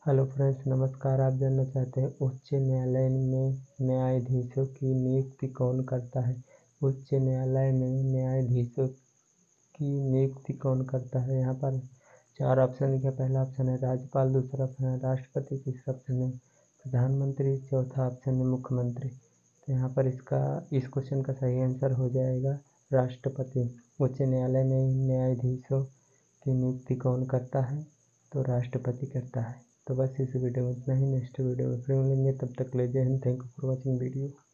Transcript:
Hello friends, नमस्कार। आप जानना चाहते हैं उच्च न्यायालय में न्यायाधीशों की नियुक्ति कौन करता है। उच्च न्यायालय में न्यायाधीशों की नियुक्ति कौन करता है। यहाँ पर 4 ऑप्शन लिखे। पहला ऑप्शन है राज्यपाल, दूसरा ऑप्शन है राष्ट्रपति, तीसरा ऑप्शन है प्रधानमंत्री, चौथा ऑप्शन है मुख्यमंत्री। तो यहाँ पर इस क्वेश्चन का सही आंसर हो जाएगा राष्ट्रपति। उच्च न्यायालय में न्यायाधीशों की नियुक्ति कौन करता है, तो राष्ट्रपति करता है। तो बस इस वीडियो में इतना ही। नेक्स्ट वीडियो में फिर मिलेंगे, तब तक ले जय हिंद। Thank you for watching video.